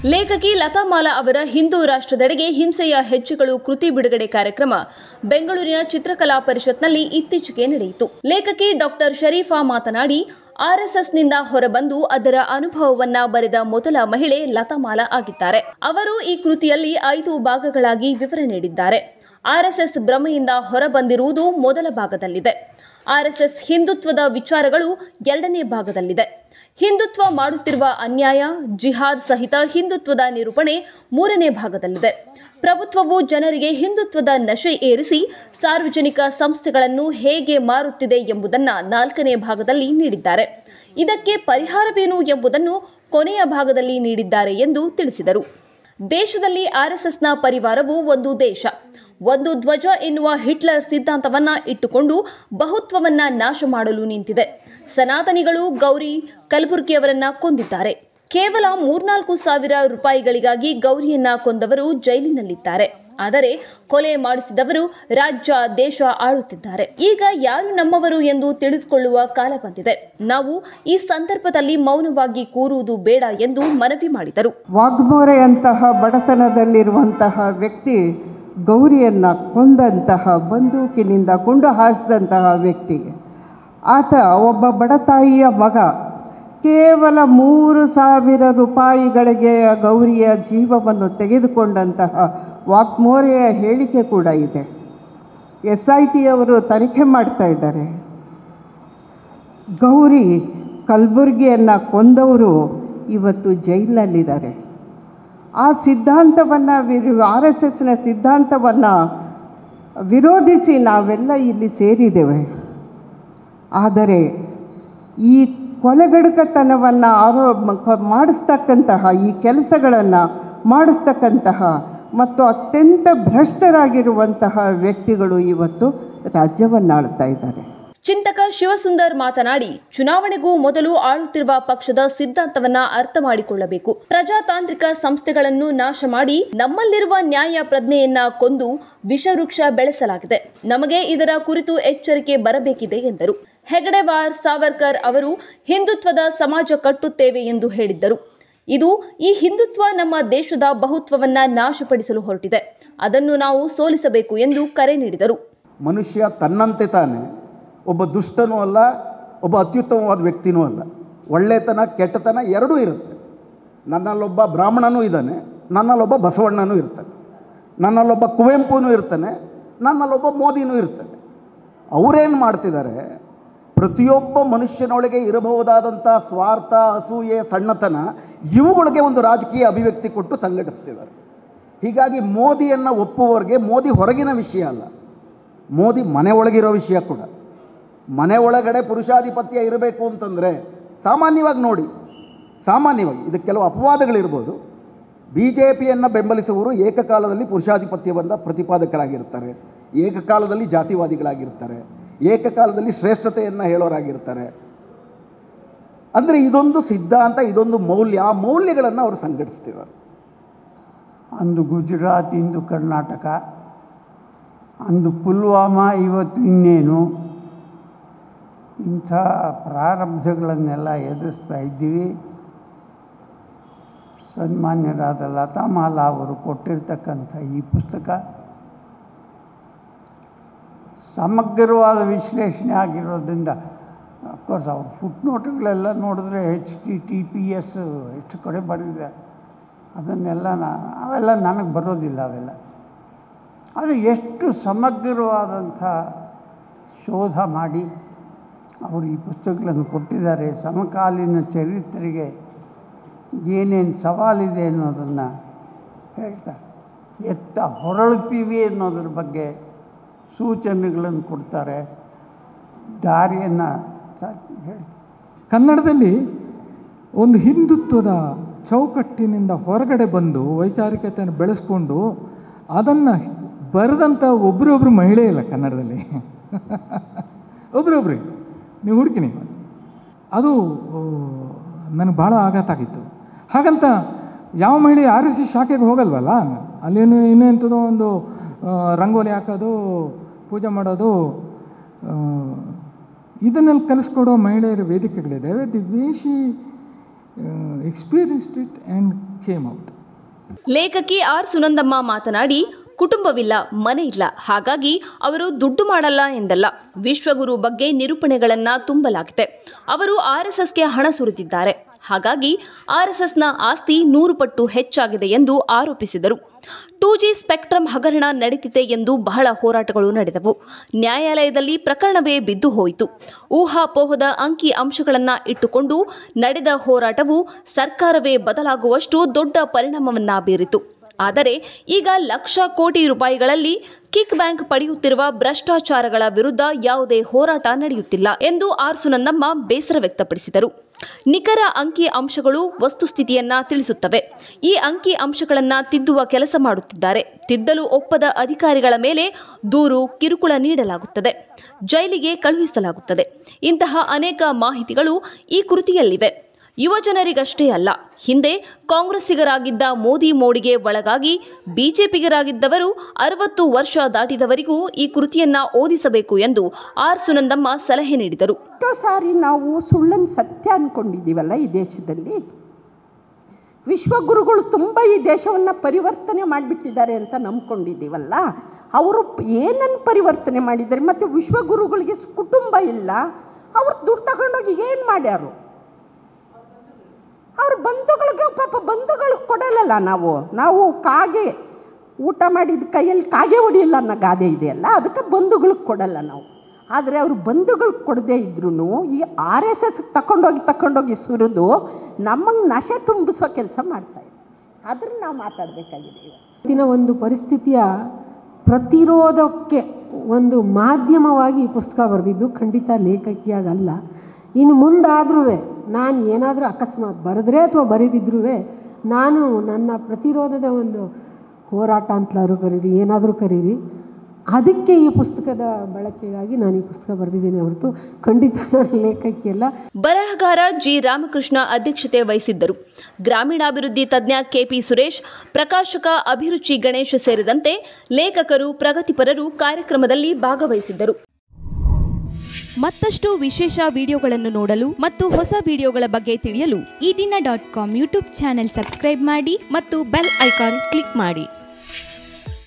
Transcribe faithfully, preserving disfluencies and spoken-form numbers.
ಲೇಖಕಿ ಲತಾ ಮಾಲಾ ಅವರ ಹಿಂದೂ ರಾಷ್ಟ್ರದೆಡೆಗೆ ಹಿಂಸೆಯ ಹೆಜ್ಜೆಗಳು ಕೃತಿ ಬಿಡುಗಡೆ ಕಾರ್ಯಕ್ರಮ ಬೆಂಗಳೂರಿನ ಚಿತ್ರಕಲಾ ಪರಿಷತ್ನಲ್ಲಿ ಇತ್ತೀಚೆಗೆ ನಡೆಯಿತು. ಲೇಖಕಿ ಡಾಕ್ಟರ್ ಶರೀಫಾ ಮಾತನಾಡಿ, ಆರ್ಎಸ್ಎಸ್ನಿಂದ ಹೊರಬಂದು ಅದರ ಅನುಭವವನ್ನ ಬರೆದ ಮೊದಲ ಮಹಿಳೆ ಲತಾ ಮಾಲಾ ಆಗಿದ್ದಾರೆ. ಅವರು ಈ ಕೃತಿಯಲ್ಲಿ ಐದು ಭಾಗಗಳಾಗಿ ವಿವರ ನೀಡಿದ್ದಾರೆ. ಆರ್ಎಸ್ಎಸ್ ಭ್ರಮೆಯಿಂದ ಹೊರಬಂದಿರುವುದು ಮೊದಲ ಭಾಗದಲ್ಲಿದೆ. ಆರ್ಎಸ್ಎಸ್ ಹಿಂದುತ್ವದ ವಿಚಾರಗಳು ಎರಡನೇ ಭಾಗದಲ್ಲಿದೆ. ಹಿಂದುತ್ವ ಮಾಡುತ್ತಿರುವ ಅನ್ಯಾಯ, ಜಿಹಾದ್ ಸಹಿತ ಹಿಂದುತ್ವದ ನಿರೂಪಣೆ ಮೂರನೇ ಭಾಗದಲ್ಲಿದೆ. ಪ್ರಭುತ್ವವು ಜನರಿಗೆ ಹಿಂದುತ್ವದ ನಶೆ ಏರಿಸಿ ಸಾರ್ವಜನಿಕ ಸಂಸ್ಥೆಗಳನ್ನು ಹೇಗೆ ಮಾರುತ್ತಿದೆ ಎಂಬುದನ್ನ ನಾಲ್ಕನೇ ಭಾಗದಲ್ಲಿ ನೀಡಿದ್ದಾರೆ. ಇದಕ್ಕೆ ಪರಿಹಾರವೇನು ಎಂಬುದನ್ನು ಕೊನೆಯ ಭಾಗದಲ್ಲಿ ನೀಡಿದ್ದಾರೆ ಎಂದು ತಿಳಿಸಿದರು. ದೇಶದಲ್ಲಿ ಆರ್ಎಸ್ಎಸ್ನ ಪರಿವಾರವು ಒಂದು ದೇಶ, ಒಂದು ಧ್ವಜ ಎನ್ನುವ ಹಿಟ್ಲರ್ ಸಿದ್ಧಾಂತವನ್ನ ಇಟ್ಟುಕೊಂಡು ಬಹುತ್ವವನ್ನ ನಾಶ ಮಾಡಲು ನಿಂತಿದೆ. ಸನಾತನಿಗಳು ಗೌರಿ ಕಲಬುರ್ಗಿಯವರನ್ನ ಕೊಂದಿದ್ದಾರೆ. ಕೇವಲ ಮೂರ್ನಾಲ್ಕು ಸಾವಿರ ರೂಪಾಯಿಗಳಿಗಾಗಿ ಗೌರಿಯನ್ನ ಕೊಂದವರು ಜೈಲಿನಲ್ಲಿದ್ದಾರೆ. ಆದರೆ ಕೊಲೆ ಮಾಡಿಸಿದವರು ರಾಜ್ಯ ದೇಶ ಆಳುತ್ತಿದ್ದಾರೆ. ಈಗ ಯಾರು ನಮ್ಮವರು ಎಂದು ತಿಳಿದುಕೊಳ್ಳುವ ಕಾಲ ಬಂದಿದೆ. ನಾವು ಈ ಸಂದರ್ಭದಲ್ಲಿ ಮೌನವಾಗಿ ಕೂರುವುದು ಬೇಡ ಎಂದು ಮನವಿ ಮಾಡಿದರು. ವಾಗ್ಮೋರೆಯಂತಹ ಬಡತನದಲ್ಲಿರುವಂತಹ ವ್ಯಕ್ತಿ ಗೌರಿಯನ್ನ ಕೊಂದಂತಹ, ಬಂದೂಕಿನಿಂದ ಗುಂಡು ಹಾರಿಸಿದಂತಹ ವ್ಯಕ್ತಿಗೆ, ಆತ ಒಬ್ಬ ಬಡತಾಯಿಯ ಮಗ, ಕೇವಲ ಮೂರು ಸಾವಿರ ರೂಪಾಯಿಗಳಿಗೆ ಗೌರಿಯ ಜೀವವನ್ನು ತೆಗೆದುಕೊಂಡಂತಹ ವಾಗ್ಮೋರೆಯ ಹೇಳಿಕೆ ಕೂಡ ಇದೆ. ಎಸ್ ಐ ಟಿ ಅವರು ತನಿಖೆ ಮಾಡ್ತಾ ಇದ್ದಾರೆ. ಗೌರಿ ಕಲಬುರ್ಗಿಯನ್ನು ಕೊಂದವರು ಇವತ್ತು ಜೈಲಿನಲ್ಲಿದ್ದಾರೆ. ಆ ಸಿದ್ಧಾಂತವನ್ನು ಆರ್ ಎಸ್ ಎಸ್ನ ಸಿದ್ಧಾಂತವನ್ನು ವಿರೋಧಿಸಿ ನಾವೆಲ್ಲ ಇಲ್ಲಿ ಸೇರಿದ್ದೇವೆ. ಆದರೆ ಈ ಕೊಲೆಗಡುಕತನವನ್ನು ಆರೋ ಮಾಡಿಸ್ತಕ್ಕಂತಹ, ಈ ಕೆಲಸಗಳನ್ನು ಮಾಡಿಸ್ತಕ್ಕಂತಹ ಮತ್ತು ಅತ್ಯಂತ ಭ್ರಷ್ಟರಾಗಿರುವಂತಹ ವ್ಯಕ್ತಿಗಳು ಇವತ್ತು ರಾಜ್ಯವನ್ನಾಳ್ತಾ ಇದ್ದಾರೆ. ಚಿಂತಕ ಶಿವಸುಂದರ್ ಮಾತನಾಡಿ, ಚುನಾವಣೆಗೂ ಮೊದಲು ಆಳುತ್ತಿರುವ ಪಕ್ಷದ ಸಿದ್ಧಾಂತವನ್ನ ಅರ್ಥ ಮಾಡಿಕೊಳ್ಳಬೇಕು. ಪ್ರಜಾತಾಂತ್ರಿಕ ಸಂಸ್ಥೆಗಳನ್ನು ನಾಶ ಮಾಡಿ ನಮ್ಮಲ್ಲಿರುವ ನ್ಯಾಯ ಪ್ರಜ್ಞೆಯನ್ನ ಕೊಂದು ವಿಷವೃಕ್ಷ ಬೆಳೆಸಲಾಗಿದೆ. ನಮಗೆ ಇದರ ಕುರಿತು ಎಚ್ಚರಿಕೆ ಬರಬೇಕಿದೆ ಎಂದರು. ಹೆಗಡೆವಾರ್ ಸಾವರ್ಕರ್ ಅವರು ಹಿಂದುತ್ವದ ಸಮಾಜ ಕಟ್ಟುತ್ತೇವೆ ಎಂದು ಹೇಳಿದ್ದರು. ಇದು ಈ ಹಿಂದುತ್ವ ನಮ್ಮ ದೇಶದ ಬಹುತ್ವವನ್ನ ನಾಶಪಡಿಸಲು ಹೊರಟಿದೆ. ಅದನ್ನು ನಾವು ಸೋಲಿಸಬೇಕು ಎಂದು ಕರೆ ನೀಡಿದರು. ಮನುಷ್ಯ ತನ್ನಂತೆ ತಾನೆ ಒಬ್ಬ ದುಷ್ಟನೂ ಅಲ್ಲ, ಒಬ್ಬ ಅತ್ಯುತ್ತಮವಾದ ವ್ಯಕ್ತಿನೂ ಅಲ್ಲ. ಒಳ್ಳೆತನ ಕೆಟ್ಟತನ ಎರಡೂ ಇರುತ್ತೆ. ನನ್ನಲ್ಲೊಬ್ಬ ಬ್ರಾಹ್ಮಣನೂ ಇದ್ದಾನೆ, ನನ್ನಲ್ಲೊಬ್ಬ ಬಸವಣ್ಣನೂ ಇರ್ತಾನೆ, ನನ್ನಲ್ಲೊಬ್ಬ ಕುವೆಂಪುನೂ ಇರ್ತಾನೆ, ನನ್ನಲ್ಲೊಬ್ಬ ಮೋದಿನೂ ಇರ್ತಾನೆ. ಅವರೇನು ಮಾಡ್ತಿದ್ದಾರೆ, ಪ್ರತಿಯೊಬ್ಬ ಮನುಷ್ಯನೊಳಗೆ ಇರಬಹುದಾದಂಥ ಸ್ವಾರ್ಥ, ಅಸೂಯೆ, ಸಣ್ಣತನ ಇವುಗಳಿಗೆ ಒಂದು ರಾಜಕೀಯ ಅಭಿವ್ಯಕ್ತಿ ಕೊಟ್ಟು ಸಂಘಟಿಸ್ತಿದ್ದಾರೆ. ಹೀಗಾಗಿ ಮೋದಿಯನ್ನು ಒಪ್ಪುವವರಿಗೆ ಮೋದಿ ಹೊರಗಿನ ವಿಷಯ ಅಲ್ಲ, ಮೋದಿ ಮನೆ ಒಳಗಿರೋ ವಿಷಯ ಕೂಡ. ಮನೆ ಒಳಗಡೆ ಪುರುಷಾಧಿಪತ್ಯ ಇರಬೇಕು ಅಂತಂದರೆ ಸಾಮಾನ್ಯವಾಗಿ ನೋಡಿ, ಸಾಮಾನ್ಯವಾಗಿ ಇದಕ್ಕೆ ಕೆಲವು ಅಪವಾದಗಳಿರ್ಬೋದು. ಬಿ ಜೆ ಪಿಯನ್ನು ಬೆಂಬಲಿಸುವವರು ಏಕಕಾಲದಲ್ಲಿ ಪುರುಷಾಧಿಪತ್ಯವನ್ನು ಪ್ರತಿಪಾದಕರಾಗಿರ್ತಾರೆ, ಏಕಕಾಲದಲ್ಲಿ ಜಾತಿವಾದಿಗಳಾಗಿರ್ತಾರೆ, ಏಕಕಾಲದಲ್ಲಿ ಶ್ರೇಷ್ಠತೆಯನ್ನು ಹೇಳೋರಾಗಿರ್ತಾರೆ. ಅಂದರೆ ಇದೊಂದು ಸಿದ್ಧಾಂತ, ಇದೊಂದು ಮೌಲ್ಯ, ಆ ಮೌಲ್ಯಗಳನ್ನು ಅವರು ಸಂಘಟಿಸ್ತಿದ್ದಾರೆ. ಅಂದು ಗುಜರಾತ್, ಇಂದು ಕರ್ನಾಟಕ, ಅಂದು ಪುಲ್ವಾಮಾ, ಇವತ್ತು ಇನ್ನೇನು, ಇಂಥ ಪ್ರಾರಂಭಗಳನ್ನೆಲ್ಲ ಎದುರಿಸ್ತಾ ಇದ್ದೀವಿ. ಸನ್ಮಾನ್ಯರಾದ ಲತಾ ಮಾಲಾ ಅವರು ಕೊಟ್ಟಿರ್ತಕ್ಕಂಥ ಈ ಪುಸ್ತಕ ಸಮಗ್ರವಾದ ವಿಶ್ಲೇಷಣೆ ಆಗಿರೋದ್ರಿಂದ, ಅಫ್ಕೋರ್ಸ್ ಅವ್ರ ಫುಟ್ನೋಟ್ಗಳೆಲ್ಲ ನೋಡಿದ್ರೆ H T T P S ಎಷ್ಟು ಕಡೆ ಬರೆದಿದೆ, ಅದನ್ನೆಲ್ಲ ನಾ ಅವೆಲ್ಲ ನನಗೆ ಬರೋದಿಲ್ಲ ಅವೆಲ್ಲ. ಆದರೆ ಎಷ್ಟು ಸಮಗ್ರವಾದಂಥ ಶೋಧ ಮಾಡಿ ಅವರು ಈ ಪುಸ್ತಕಗಳನ್ನು ಕೊಟ್ಟಿದ್ದಾರೆ. ಸಮಕಾಲೀನ ಚರಿತ್ರೆಗೆ ಏನೇನು ಸವಾಲಿದೆ ಅನ್ನೋದನ್ನು ಹೇಳ್ತಾರೆ. ಎತ್ತ ಹೊರಳ್ತೀವಿ ಅನ್ನೋದ್ರ ಬಗ್ಗೆ ಸೂಚನೆಗಳನ್ನು ಕೊಡ್ತಾರೆ, ದಾರಿಯನ್ನು ಹೇಳ್ತಾರೆ. ಕನ್ನಡದಲ್ಲಿ ಒಂದು ಹಿಂದುತ್ವದ ಚೌಕಟ್ಟಿನಿಂದ ಹೊರಗಡೆ ಬಂದು ವೈಚಾರಿಕತೆಯನ್ನು ಬೆಳೆಸ್ಕೊಂಡು ಅದನ್ನು ಬರೆದಂಥ ಒಬ್ಬರೊಬ್ಬರು ಮಹಿಳೆ ಇಲ್ಲ ಕನ್ನಡದಲ್ಲಿ. ಒಬ್ರೊಬ್ರಿ ನೀವು ಹುಡುಕಿನಿ, ಅದು ನನಗೆ ಭಾಳ ಆಘಾತ ಆಗಿತ್ತು. ಹಾಗಂತ ಯಾವ ಮಹಿಳೆ ಆರ್ ಎಸ್ ಎಸ್ ಶಾಖೆಗೆ ಹೋಗಲ್ವಲ್ಲ, ಅಲ್ಲೇನು ಇನ್ನೂ ಎಂಥದೋ ಒಂದು ರಂಗೋಲಿ ಹಾಕೋದು, ಪೂಜೆ ಮಾಡೋದು, ಇದನ್ನೆಲ್ಲ ಕಲಿಸ್ಕೊಡೋ ಮಹಿಳೆಯರ ವೇದಿಕೆಗಳಿದೆ. The way she experienced it and came out. ಲೇಖಕಿ ಆರ್ ಸುನಂದಮ್ಮ ಮಾತನಾಡಿ, ಕುಟುಂಬವಿಲ್ಲ, ಮನೆ ಇಲ್ಲ, ಹಾಗಾಗಿ ಅವರು ದುಡ್ಡು ಮಾಡಲ್ಲ ಎಂದಲ್ಲ. ವಿಶ್ವಗುರು ಬಗ್ಗೆ ನಿರೂಪಣೆಗಳನ್ನ ತುಂಬಲಾಗಿದೆ. ಅವರು ಆರ್ ಎಸ್ ಎಸ್ಗೆ ಹಣ ಸುರಿದಿದ್ದಾರೆ, ಹಾಗಾಗಿ ಆರ್ ಎಸ್ ಎಸ್ನ ಆಸ್ತಿ ನೂರು ಪಟ್ಟು ಹೆಚ್ಚಾಗಿದೆ ಎಂದು ಆರೋಪಿಸಿದರು. ಟೂ ಜಿ ಸ್ಪೆಕ್ಟ್ರಮ್ ಹಗರಣ ನಡೀತಿದೆ ಎಂದು ಬಹಳ ಹೋರಾಟಗಳು ನಡೆದವು. ನ್ಯಾಯಾಲಯದಲ್ಲಿ ಪ್ರಕರಣವೇ ಬಿದ್ದು ಹೋಯಿತು. ಊಹಾಪೋಹದ ಅಂಕಿ ಅಂಶಗಳನ್ನು ಇಟ್ಟುಕೊಂಡು ನಡೆದ ಹೋರಾಟವು ಸರ್ಕಾರವೇ ಬದಲಾಗುವಷ್ಟು ದೊಡ್ಡ ಪರಿಣಾಮವನ್ನ ಬೀರಿತು. ಆದರೆ ಈಗ ಲಕ್ಷ ಕೋಟಿ ರೂಪಾಯಿಗಳಲ್ಲಿ ಕಿಕ್ ಬ್ಯಾಂಕ್ ಪಡೆಯುತ್ತಿರುವ ಭ್ರಷ್ಟಾಚಾರಗಳ ವಿರುದ್ಧ ಯಾವುದೇ ಹೋರಾಟ ನಡೆಯುತ್ತಿಲ್ಲ ಎಂದು ಆರ್ ಸುನಂದಮ್ಮ ಬೇಸರ ವ್ಯಕ್ತಪಡಿಸಿದರು. ನಿಖರ ಅಂಕಿ ಅಂಶಗಳು ವಸ್ತುಸ್ಥಿತಿಯನ್ನ ತಿಳಿಸುತ್ತವೆ. ಈ ಅಂಕಿ ಅಂಶಗಳನ್ನು ತಿದ್ದುವ ಕೆಲಸ ಮಾಡುತ್ತಿದ್ದಾರೆ. ತಿದ್ದಲು ಒಪ್ಪದ ಅಧಿಕಾರಿಗಳ ಮೇಲೆ ದೂರು, ಕಿರುಕುಳ ನೀಡಲಾಗುತ್ತದೆ, ಜೈಲಿಗೆ ಕಳುಹಿಸಲಾಗುತ್ತದೆ. ಇಂತಹ ಅನೇಕ ಮಾಹಿತಿಗಳು ಈ ಕೃತಿಯಲ್ಲಿವೆ. ಯುವ ಜನರಿಗಷ್ಟೇ ಅಲ್ಲ, ಹಿಂದೆ ಕಾಂಗ್ರೆಸ್ಸಿಗರಾಗಿದ್ದ ಮೋದಿ ಮೋಡಿಗೆ ಒಳಗಾಗಿ ಬಿಜೆಪಿಗರಾಗಿದ್ದವರು ಅರವತ್ತು ವರ್ಷ ದಾಟಿದವರಿಗೂ ಈ ಕೃತಿಯನ್ನ ಓದಿಸಬೇಕು ಎಂದು ಆರ್ ಸುನಂದಮ್ಮ ಸಲಹೆ ನೀಡಿದರು. ಎಷ್ಟೋ ಸಾರಿ ನಾವು ಸುಳ್ಳನ್ನು ಸತ್ಯ ಅಂದ್ಕೊಂಡಿದ್ದೀವಲ್ಲ ಈ ದೇಶದಲ್ಲಿ. ವಿಶ್ವಗುರುಗಳು ತುಂಬ ಈ ದೇಶವನ್ನು ಪರಿವರ್ತನೆ ಮಾಡಿಬಿಟ್ಟಿದ್ದಾರೆ ಅಂತ ನಂಬ್ಕೊಂಡಿದ್ದೀವಲ್ಲ. ಅವರು ಏನನ್ನು ಪರಿವರ್ತನೆ ಮಾಡಿದ್ದಾರೆ? ಮತ್ತು ವಿಶ್ವಗುರುಗಳಿಗೆ ಕುಟುಂಬ ಇಲ್ಲ, ಅವ್ರು ದುಡ್ಡು ತಗೊಂಡೋಗಿ ಏನು ಮಾಡ್ಯಾರು? ಅವ್ರ ಬಂಧುಗಳಿಗೆ ಪಾಪ ಬಂಧುಗಳು ಕೊಡಲ್ಲ. ನಾವು ನಾವು ಕಾಗೆ ಊಟ ಮಾಡಿದ ಕೈಯಲ್ಲಿ ಕಾಗೆ ಹೊಡಿಯಲ್ಲ ಅನ್ನೋ ಗಾದೆ ಇದೆಯಲ್ಲ, ಅದಕ್ಕೆ ಬಂಧುಗಳಿಗೆ ಕೊಡಲ್ಲ ನಾವು. ಆದರೆ ಅವರು ಬಂಧುಗಳಿಗೆ ಕೊಡದೇ ಇದ್ರೂ ಈ ಆರ್ ಎಸ್ ಎಸ್ ತಗೊಂಡೋಗಿ ತಗೊಂಡೋಗಿ ಸುರಿದು ನಮಗೆ ನಶೆ ತುಂಬಿಸೋ ಕೆಲಸ ಮಾಡ್ತಾಯಿದೆ. ಅದನ್ನು ನಾವು ಮಾತಾಡಬೇಕಾಗಿದೆ. ಇವತ್ತಿನ ಒಂದು ಪರಿಸ್ಥಿತಿಯ ಪ್ರತಿರೋಧಕ್ಕೆ ಒಂದು ಮಾಧ್ಯಮವಾಗಿ ಈ ಪುಸ್ತಕ ಬರೆದಿದ್ದು ಖಂಡಿತ ಲೇಖಕಿಯಾಗಲ್ಲ. ಇನ್ನು ಮುಂದಾದ್ರೂ ನಾನು ಏನಾದರೂ ಅಕಸ್ಮಾತ್ ಬರೆದ್ರೆ ಅಥವಾ ಬರೆದಿದ್ರೂ ನಾನು ನನ್ನ ಪ್ರತಿರೋಧದ ಒಂದು ಹೋರಾಟ ಅಂತಲಾದ್ರು ಕರೀರಿ, ಏನಾದರೂ ಕರೀರಿ, ಅದಕ್ಕೆ ಈ ಪುಸ್ತಕದ ಬಳಕೆಗಾಗಿ ನಾನು ಈ ಪುಸ್ತಕ ಬರೆದಿದ್ದೀನಿ ಹೊರತು ಖಂಡಿತ ನಾನು ಲೇಖಕಿಯಲ್ಲ. ಬರಹಗಾರ ಜಿ ರಾಮಕೃಷ್ಣ ಅಧ್ಯಕ್ಷತೆ ವಹಿಸಿದ್ದರು. ಗ್ರಾಮೀಣಾಭಿವೃದ್ಧಿ ತಜ್ಞ ಕೆಪಿ ಸುರೇಶ್, ಪ್ರಕಾಶಕ ಅಭಿರುಚಿ ಗಣೇಶ್ ಸೇರಿದಂತೆ ಲೇಖಕರು, ಪ್ರಗತಿಪರರು ಕಾರ್ಯಕ್ರಮದಲ್ಲಿ ಭಾಗವಹಿಸಿದ್ದರು. ಮತ್ತಷ್ಟು ವಿಶೇಷ ವಿಡಿಯೋಗಳನ್ನು ನೋಡಲು ಮತ್ತು ಹೊಸ ವಿಡಿಯೋಗಳ ಬಗ್ಗೆ ತಿಳಿಯಲು Ee Dina dot com YouTube channel subscribe ಮಾಡಿ ಮತ್ತು ಬೆಲ್ ಐಕಾನ್ ಕ್ಲಿಕ್ ಮಾಡಿ.